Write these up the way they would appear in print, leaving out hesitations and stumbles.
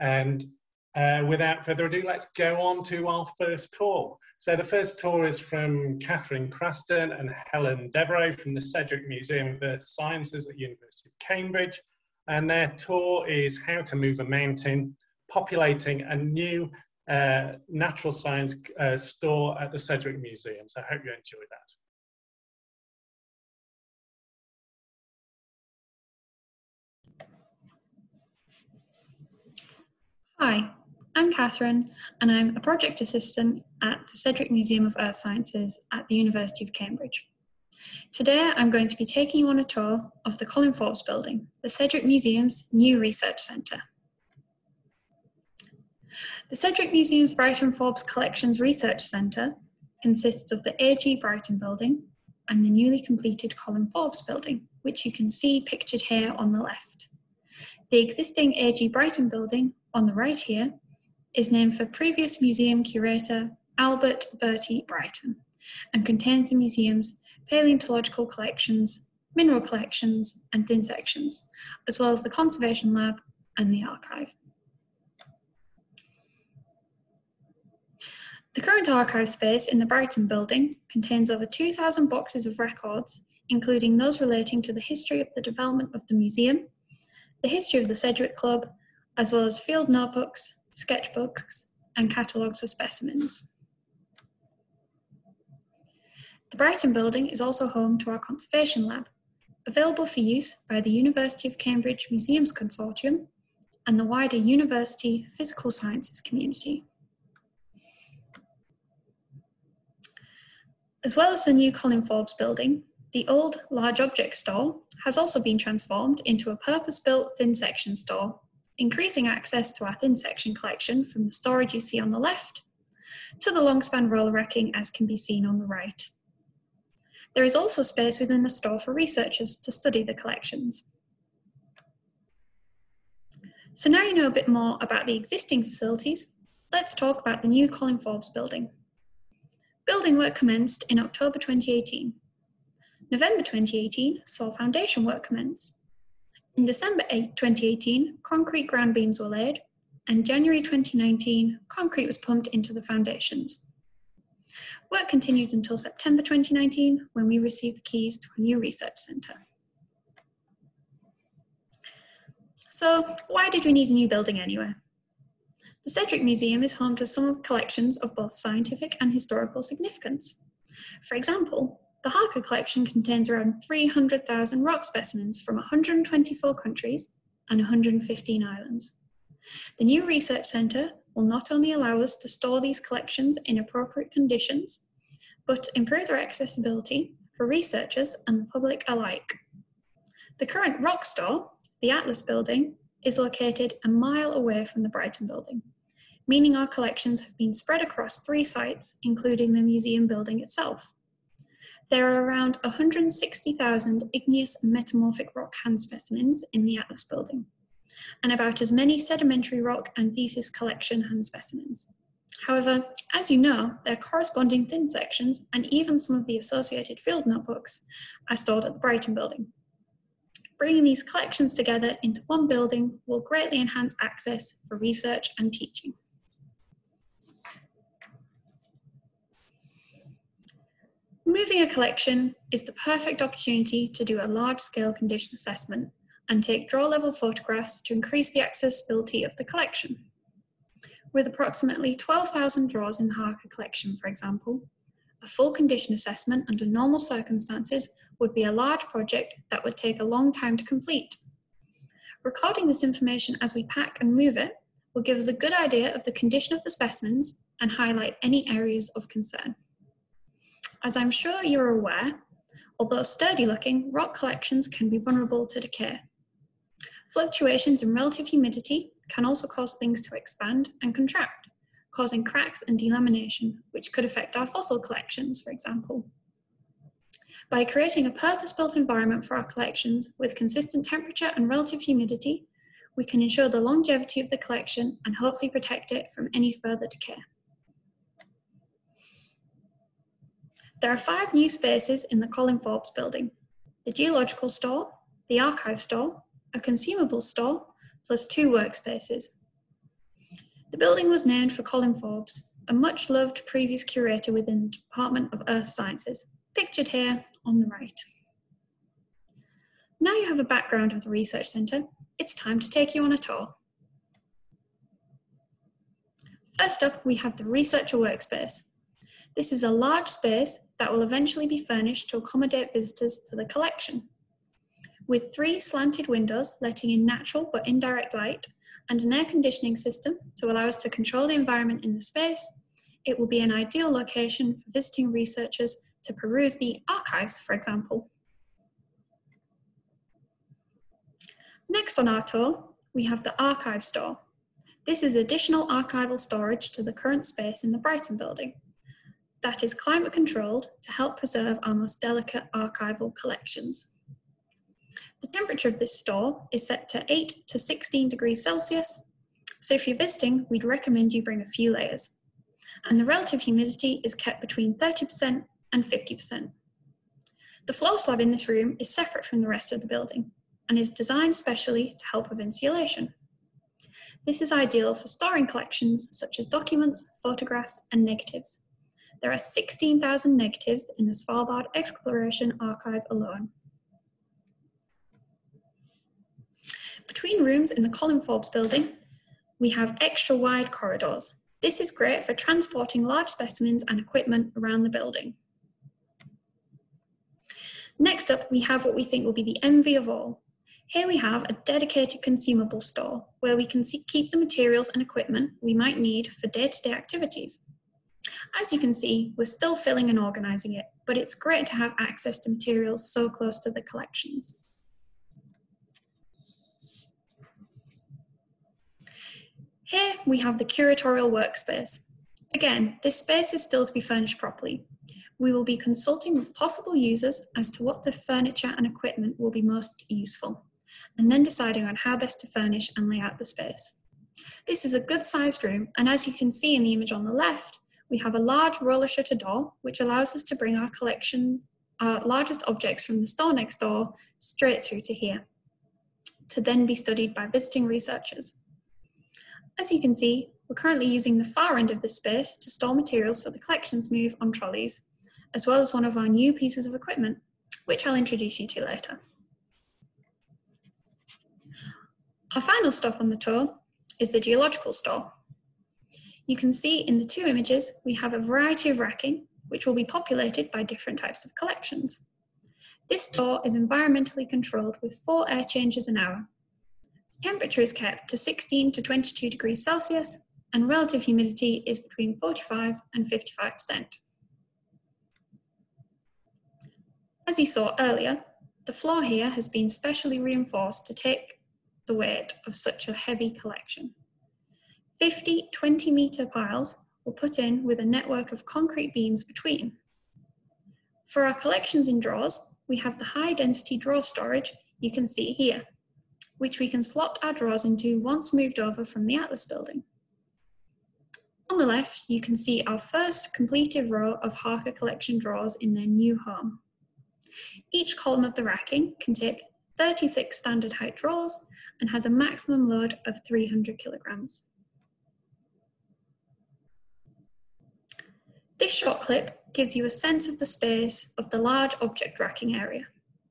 And without further ado, let's go on to our first tour. So the first tour is from Catherine Craston and Helen Devereux from the Sedgwick Museum of Earth Sciences at the University of Cambridge. And their tour is How to Move a Mountain, Populating a New Natural Science Store at the Sedgwick Museum. So I hope you enjoy that. Hi, I'm Catherine, and I'm a project assistant at the Sedgwick Museum of Earth Sciences at the University of Cambridge. Today, I'm going to be taking you on a tour of the Colin Forbes Building, the Sedgwick Museum's new research centre. The Sedgwick Museum's Brighton Forbes Collections Research Centre consists of the A.G Brighton Building and the newly completed Colin Forbes Building, which you can see pictured here on the left. The existing A.G Brighton Building, on the right here, is named for previous museum curator Albert Bertie Brighton and contains the museum's paleontological collections, mineral collections and thin sections, as well as the conservation lab and the archive. The current archive space in the Brighton Building contains over 2,000 boxes of records, including those relating to the history of the development of the museum, the history of the Sedgwick Club, as well as field notebooks, sketchbooks, and catalogues of specimens. The Brighton Building is also home to our Conservation Lab, available for use by the University of Cambridge Museums Consortium and the wider university physical sciences community. As well as the new Colin Forbes Building, the old large object store has also been transformed into a purpose-built thin section store, increasing access to our thin section collection from the storage you see on the left to the long span roller racking as can be seen on the right. There is also space within the store for researchers to study the collections. So now you know a bit more about the existing facilities, let's talk about the new Colin Forbes Building. Building work commenced in October 2018. November 2018 saw foundation work commence. In December 2018, concrete ground beams were laid, and January 2019, concrete was pumped into the foundations. Work continued until September 2019, when we received the keys to a new research centre. So, why did we need a new building anyway? The Sedgwick Museum is home to some of the collections of both scientific and historical significance. For example, the Harker collection contains around 300,000 rock specimens from 124 countries and 115 islands. The new research centre will not only allow us to store these collections in appropriate conditions, but improve their accessibility for researchers and the public alike. The current rock store, the Atlas Building, is located a mile away from the Brighton Building, meaning our collections have been spread across 3 sites, including the museum building itself. There are around 160,000 igneous and metamorphic rock hand specimens in the Atlas Building, and about as many sedimentary rock and thesis collection hand specimens. However, as you know, their corresponding thin sections and even some of the associated field notebooks are stored at the Brighton Building. Bringing these collections together into one building will greatly enhance access for research and teaching. Moving a collection is the perfect opportunity to do a large-scale condition assessment and take draw-level photographs to increase the accessibility of the collection. With approximately 12,000 draws in the Harker collection, for example, a full condition assessment under normal circumstances would be a large project that would take a long time to complete. Recording this information as we pack and move it will give us a good idea of the condition of the specimens and highlight any areas of concern. As I'm sure you're aware, although sturdy looking, rock collections can be vulnerable to decay. Fluctuations in relative humidity can also cause things to expand and contract, causing cracks and delamination, which could affect our fossil collections, for example. By creating a purpose-built environment for our collections with consistent temperature and relative humidity, we can ensure the longevity of the collection and hopefully protect it from any further decay. There are 5 new spaces in the Colin Forbes Building: the Geological Store, the Archive Store, a Consumables Store, plus 2 workspaces. The building was named for Colin Forbes, a much-loved previous curator within the Department of Earth Sciences, pictured here on the right. Now you have a background of the research centre, it's time to take you on a tour. First up, we have the researcher workspace. This is a large space that will eventually be furnished to accommodate visitors to the collection. With 3 slanted windows letting in natural but indirect light and an air conditioning system to allow us to control the environment in the space, it will be an ideal location for visiting researchers to peruse the archives, for example. Next on our tour, we have the archive store. This is additional archival storage to the current space in the Brighton Building that is climate controlled to help preserve our most delicate archival collections. The temperature of this store is set to 8 to 16 degrees Celsius, so if you're visiting, we'd recommend you bring a few layers. And the relative humidity is kept between 30% and 50%. The floor slab in this room is separate from the rest of the building and is designed specially to help with insulation. This is ideal for storing collections such as documents, photographs, and negatives. There are 16,000 negatives in the Svalbard Exploration Archive alone. Between rooms in the Colin Forbes building, we have extra wide corridors. This is great for transporting large specimens and equipment around the building. Next up, we have what we think will be the envy of all. Here we have a dedicated consumable store where we can keep the materials and equipment we might need for day-to-day activities. As you can see, we're still filling and organising it, but it's great to have access to materials so close to the collections. Here we have the curatorial workspace. Again, this space is still to be furnished properly. We will be consulting with possible users as to what the furniture and equipment will be most useful, and then deciding on how best to furnish and lay out the space. This is a good sized room, and as you can see in the image on the left, we have a large roller shutter door, which allows us to bring our collections, our largest objects from the store next door, straight through to here, to then be studied by visiting researchers. As you can see, we're currently using the far end of this space to store materials for the collections move on trolleys, as well as one of our new pieces of equipment, which I'll introduce you to later. Our final stop on the tour is the geological store. You can see in the 2 images, we have a variety of racking, which will be populated by different types of collections. This store is environmentally controlled with 4 air changes an hour. The temperature is kept to 16 to 22 degrees Celsius, and relative humidity is between 45 and 55%. As you saw earlier, the floor here has been specially reinforced to take the weight of such a heavy collection. 50 20-metre piles were put in with a network of concrete beams between. For our collections in drawers, we have the high-density drawer storage you can see here, which we can slot our drawers into once moved over from the Atlas building. On the left, you can see our first completed row of Harker collection drawers in their new home. Each column of the racking can take 36 standard height drawers and has a maximum load of 300 kilograms. This short clip gives you a sense of the space of the large object racking area.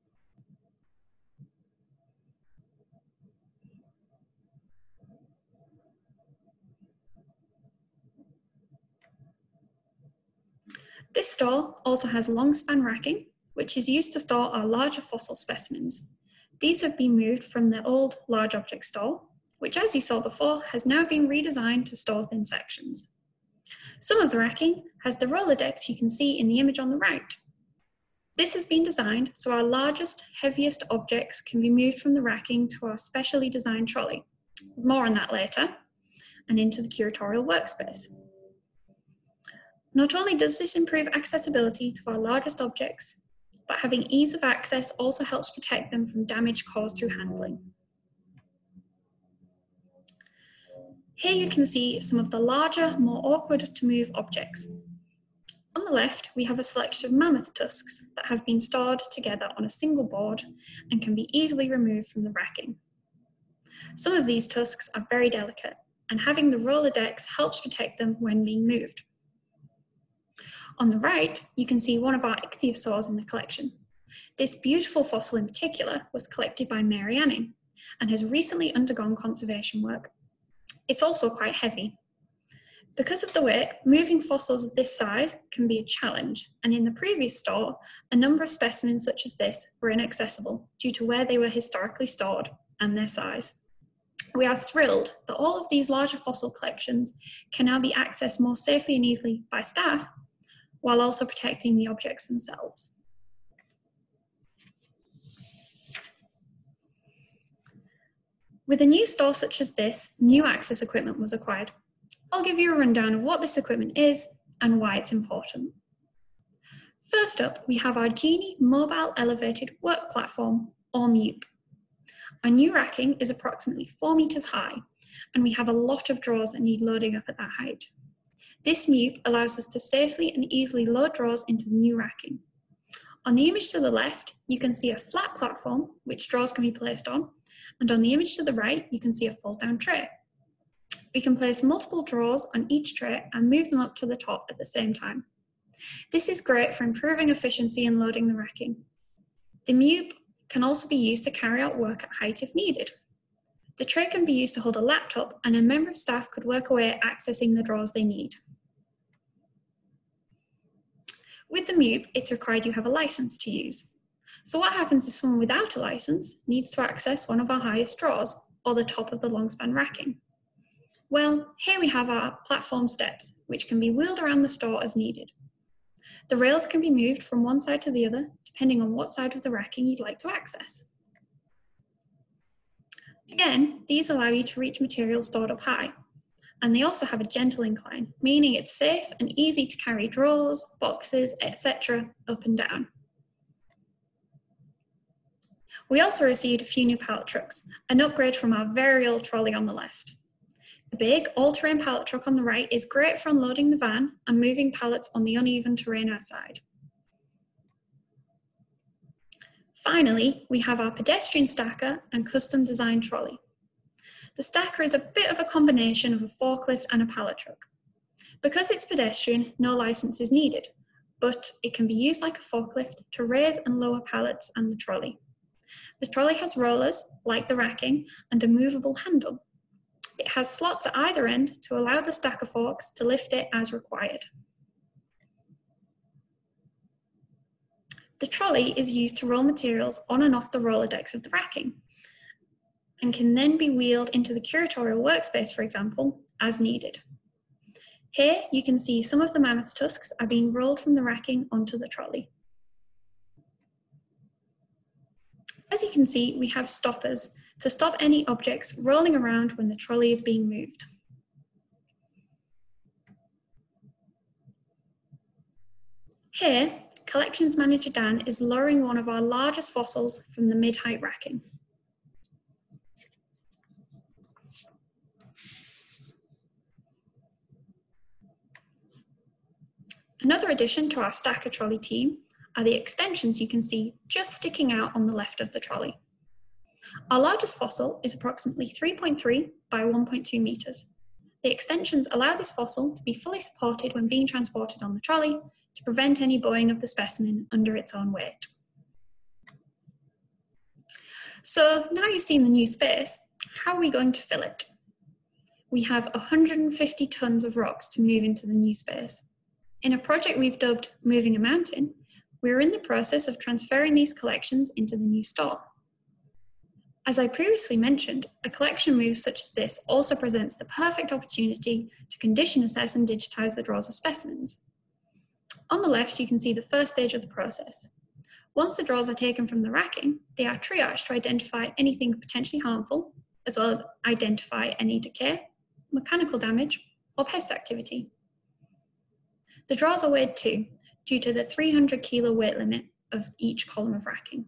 This store also has long span racking, which is used to store our larger fossil specimens. These have been moved from the old large object store, which, as you saw before, has now been redesigned to store thin sections. Some of the racking has the roller decks you can see in the image on the right. This has been designed so our largest, heaviest objects can be moved from the racking to our specially designed trolley. More on that later, and into the curatorial workspace. Not only does this improve accessibility to our largest objects, but having ease of access also helps protect them from damage caused through handling. Here you can see some of the larger, more awkward to move objects. On the left, we have a selection of mammoth tusks that have been stored together on a single board and can be easily removed from the racking. Some of these tusks are very delicate and having the roller decks helps protect them when being moved. On the right, you can see one of our ichthyosaurs in the collection. This beautiful fossil in particular was collected by Mary Anning and has recently undergone conservation work. It's also quite heavy. Because of the weight, moving fossils of this size can be a challenge, and in the previous store, a number of specimens such as this were inaccessible due to where they were historically stored and their size. We are thrilled that all of these larger fossil collections can now be accessed more safely and easily by staff, while also protecting the objects themselves. With a new store such as this, new access equipment was acquired. I'll give you a rundown of what this equipment is and why it's important. First up, we have our Genie Mobile Elevated Work Platform, or MEWP. Our new racking is approximately 4 meters high, and we have a lot of drawers that need loading up at that height. This MEWP allows us to safely and easily load drawers into the new racking. On the image to the left, you can see a flat platform which drawers can be placed on, and on the image to the right, you can see a fold-down tray. We can place multiple drawers on each tray and move them up to the top at the same time. This is great for improving efficiency and loading the racking. The MEWP can also be used to carry out work at height if needed. The tray can be used to hold a laptop, and a member of staff could work away at accessing the drawers they need. With the MEWP, it's required you have a license to use. So what happens if someone without a license needs to access one of our highest drawers, or the top of the long span racking? Well, here we have our platform steps, which can be wheeled around the store as needed. The rails can be moved from one side to the other, depending on what side of the racking you'd like to access. Again, these allow you to reach material stored up high, and they also have a gentle incline, meaning it's safe and easy to carry drawers, boxes, etc. up and down. We also received a few new pallet trucks, an upgrade from our very old trolley on the left. The big all-terrain pallet truck on the right is great for unloading the van and moving pallets on the uneven terrain outside. Finally, we have our pedestrian stacker and custom designed trolley. The stacker is a bit of a combination of a forklift and a pallet truck. Because it's pedestrian, no license is needed, but it can be used like a forklift to raise and lower pallets and the trolley. The trolley has rollers, like the racking, and a movable handle. It has slots at either end to allow the stacker forks to lift it as required. The trolley is used to roll materials on and off the roller decks of the racking, and can then be wheeled into the curatorial workspace, for example, as needed. Here you can see some of the mammoth tusks are being rolled from the racking onto the trolley. As you can see, we have stoppers to stop any objects rolling around when the trolley is being moved. Here, Collections Manager Dan is lowering one of our largest fossils from the mid-height racking. Another addition to our stacker trolley team are the extensions you can see just sticking out on the left of the trolley. Our largest fossil is approximately 3.3 by 1.2 meters. The extensions allow this fossil to be fully supported when being transported on the trolley to prevent any bowing of the specimen under its own weight. So now you've seen the new space, how are we going to fill it? We have 150 tons of rocks to move into the new space. In a project we've dubbed Moving a Mountain, we're in the process of transferring these collections into the new store. As I previously mentioned, a collection move such as this also presents the perfect opportunity to condition assess and digitize the drawers of specimens. On the left, you can see the first stage of the process. Once the drawers are taken from the racking, they are triaged to identify anything potentially harmful, as well as identify any decay, mechanical damage, or pest activity. The drawers are weighed too, due to the 300 kilo weight limit of each column of racking.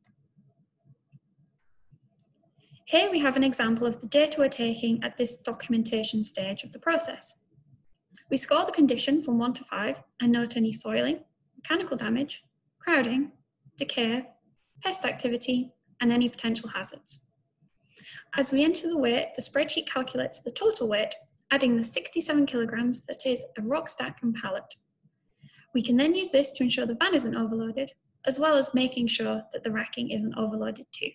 Here we have an example of the data we're taking at this documentation stage of the process. We score the condition from 1 to 5 and note any soiling, mechanical damage, crowding, decay, pest activity, and any potential hazards. As we enter the weight, the spreadsheet calculates the total weight, adding the 67 kilograms that is a rock stack and pallet. We can then use this to ensure the van isn't overloaded, as well as making sure that the racking isn't overloaded too.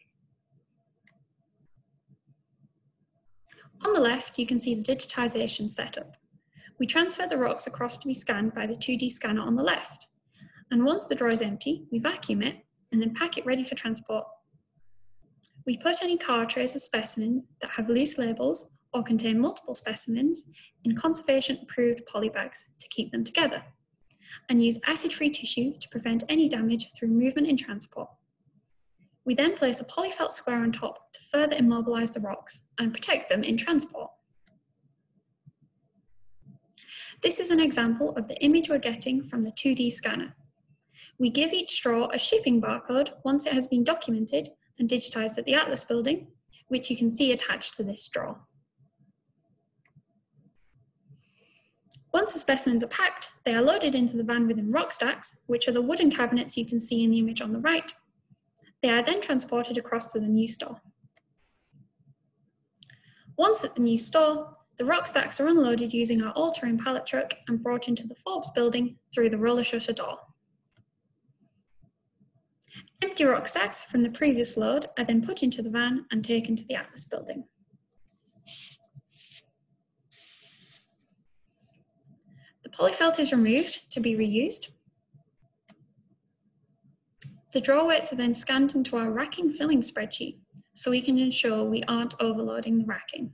On the left, you can see the digitisation setup. We transfer the rocks across to be scanned by the 2D scanner on the left. And once the drawer is empty, we vacuum it and then pack it ready for transport. We put any car trays of specimens that have loose labels or contain multiple specimens in conservation-approved polybags to keep them together, and use acid-free tissue to prevent any damage through movement in transport. We then place a polyfelt square on top to further immobilise the rocks and protect them in transport. This is an example of the image we're getting from the 2D scanner. We give each straw a shipping barcode once it has been documented and digitised at the Atlas building, which you can see attached to this straw. Once the specimens are packed, they are loaded into the van within rock stacks, which are the wooden cabinets you can see in the image on the right. They are then transported across to the new store. Once at the new store, the rock stacks are unloaded using our all-terrain pallet truck and brought into the Forbes building through the roller shutter door. Empty rock stacks from the previous load are then put into the van and taken to the Atlas building. The polyfelt is removed to be reused. The drawer weights are then scanned into our racking filling spreadsheet so we can ensure we aren't overloading the racking.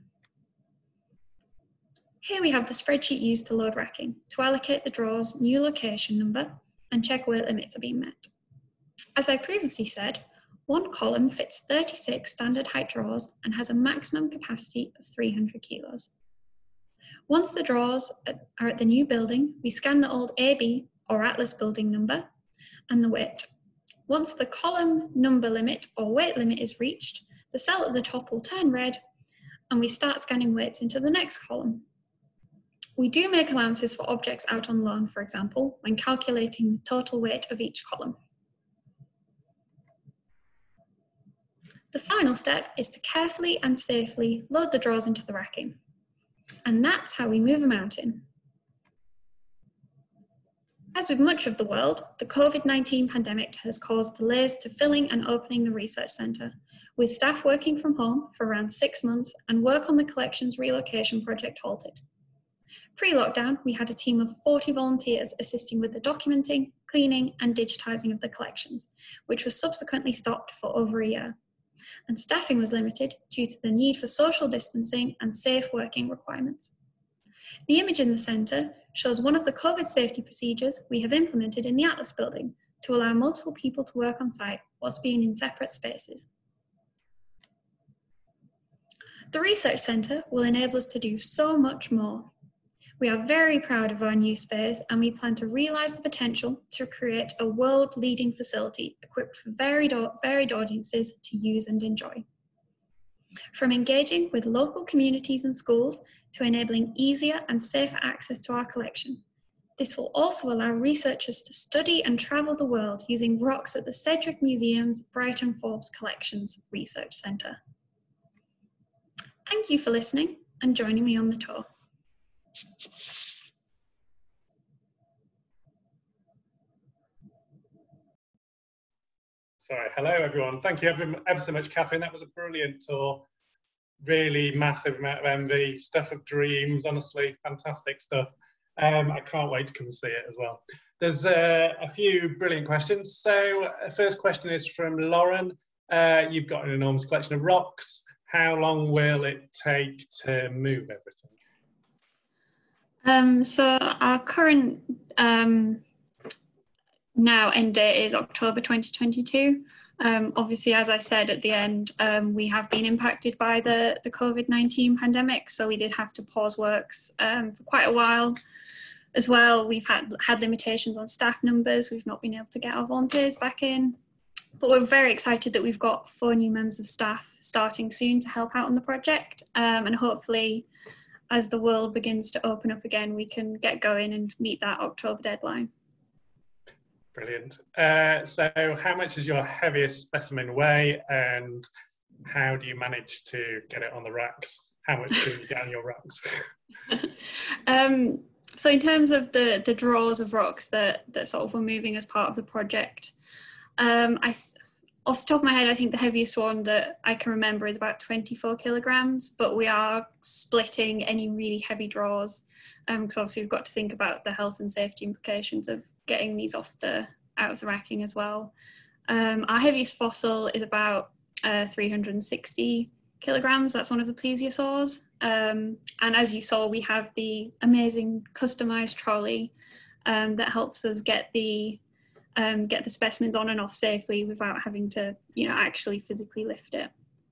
Here we have the spreadsheet used to load racking to allocate the drawer's new location number and check weight limits are being met. As I previously said, one column fits 36 standard height drawers and has a maximum capacity of 300 kilos. Once the drawers are at the new building, we scan the old AB or Atlas building number and the weight. Once the column number limit or weight limit is reached, the cell at the top will turn red and we start scanning weights into the next column. We do make allowances for objects out on loan, for example, when calculating the total weight of each column. The final step is to carefully and safely load the drawers into the racking. And that's how we move a mountain. As with much of the world, the COVID-19 pandemic has caused delays to filling and opening the research centre, with staff working from home for around 6 months and work on the collection's relocation project halted. Pre-lockdown, we had a team of 40 volunteers assisting with the documenting, cleaning and digitising of the collections, which was subsequently stopped for over a year. And staffing was limited due to the need for social distancing and safe working requirements. The image in the centre shows one of the COVID safety procedures we have implemented in the Atlas building to allow multiple people to work on site whilst being in separate spaces. The Research Centre will enable us to do so much more. We are very proud of our new space and we plan to realise the potential to create a world-leading facility equipped for varied audiences to use and enjoy. From engaging with local communities and schools to enabling easier and safer access to our collection. This will also allow researchers to study and travel the world using rocks at the Sedgwick Museum's Brighton Forbes Collections Research Centre. Thank you for listening and joining me on the tour. Sorry, hello everyone. Thank you ever so much, Catherine. That was a brilliant tour. Really massive amount of envy, stuff of dreams, honestly, fantastic stuff. I can't wait to come see it as well. There's a few brilliant questions. So first question is from Lauren. You've got an enormous collection of rocks. How long will it take to move everything? So our current now end date is October 2022. Obviously, as I said at the end, we have been impacted by the COVID-19 pandemic, so we did have to pause works for quite a while as well. We've had limitations on staff numbers. We've not been able to get our volunteers back in, but we're very excited that we've got 4 new members of staff starting soon to help out on the project, and hopefully as the world begins to open up again, we can get going and meet that October deadline. Brilliant. So how much does your heaviest specimen weigh, and how do you manage to get it on the racks? How much do you get on your racks? So in terms of the drawers of rocks that sort of were moving as part of the project, off the top of my head, I think the heaviest one that I can remember is about 24 kilograms, but we are splitting any really heavy drawers, because obviously we've got to think about the health and safety implications of getting these out of the racking as well. Our heaviest fossil is about 360 kilograms. That's one of the plesiosaurs. And as you saw, we have the amazing customized trolley that helps us get the specimens on and off safely without having to, actually physically lift it.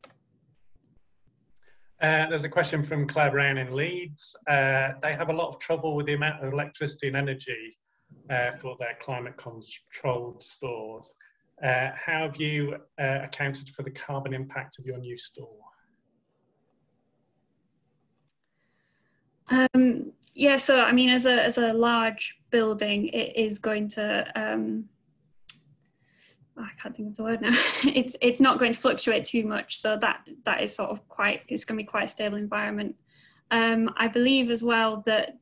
There's a question from Claire Brown in Leeds. They have a lot of trouble with the amount of electricity and energy for their climate-controlled stores. How have you accounted for the carbon impact of your new store? Yeah, so I mean, as a large building, it is going to I can't think of the word now. It's not going to fluctuate too much, so that is sort of it's going to be quite a stable environment. I believe as well that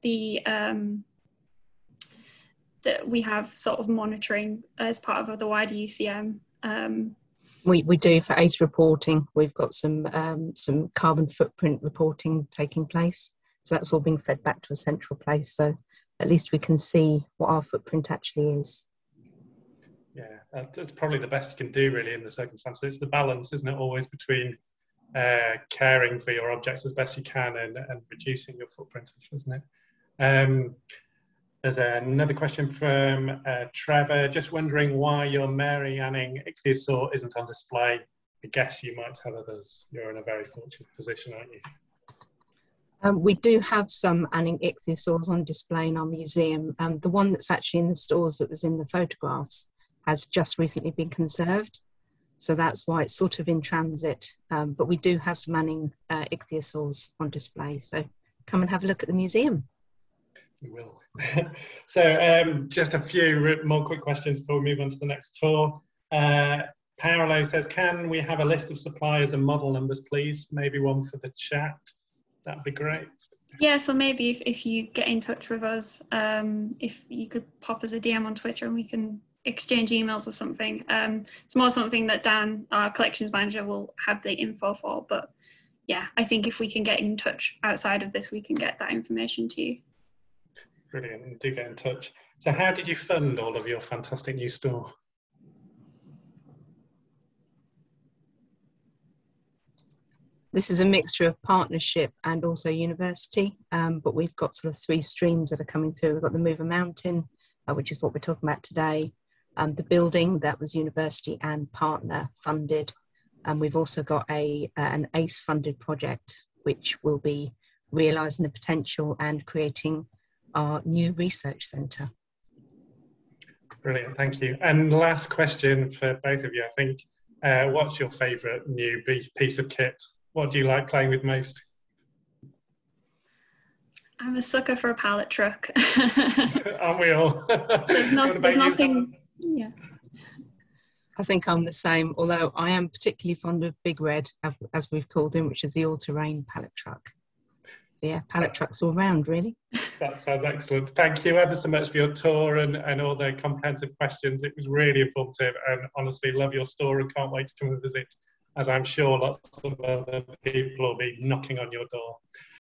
that we have sort of monitoring as part of the wider UCM. We do for ACE reporting. We've got some carbon footprint reporting taking place. So that's all being fed back to a central place. So at least we can see what our footprint actually is. Yeah, that's probably the best you can do really in the circumstances. It's the balance, isn't it, always between caring for your objects as best you can and reducing your footprint, isn't it? There's another question from Trevor, just wondering why your Mary Anning ichthyosaur isn't on display. I guess you might have others. You're in a very fortunate position, aren't you? We do have some Anning ichthyosaurs on display in our museum. The one that's actually in the stores that was in the photographs has just recently been conserved. So that's why it's sort of in transit. But we do have some Anning ichthyosaurs on display. So come and have a look at the museum. We will. So just a few more quick questions before we move on to the next tour. Paolo says, can we have a list of suppliers and model numbers, please? Maybe one for the chat. That'd be great. Yeah, so maybe if you get in touch with us, if you could pop us a DM on Twitter and we can exchange emails or something. It's more something that Dan, our collections manager, will have the info for. But yeah, I think if we can get in touch outside of this, we can get that information to you. Brilliant, do get in touch. So how did you fund all of your fantastic new store? This is a mixture of partnership and also university, but we've got sort of 3 streams that are coming through. We've got the Mover Mountain, which is what we're talking about today. The building, that was university and partner funded. And we've also got an ACE funded project, which will be realising the potential and creating our new research centre. Brilliant, thank you. And last question for both of you, I think. What's your favourite new piece of kit? What do you like playing with most? I'm a sucker for a pallet truck. Aren't we all? There's nothing. Yeah. I think I'm the same, although I am particularly fond of Big Red, as we've called him, which is the all-terrain pallet truck. Yeah, pallet trucks all round, really. That sounds excellent. Thank you ever so much for your tour and all the comprehensive questions. It was really informative, and honestly love your store and can't wait to come and visit, as I'm sure lots of other people will be knocking on your door.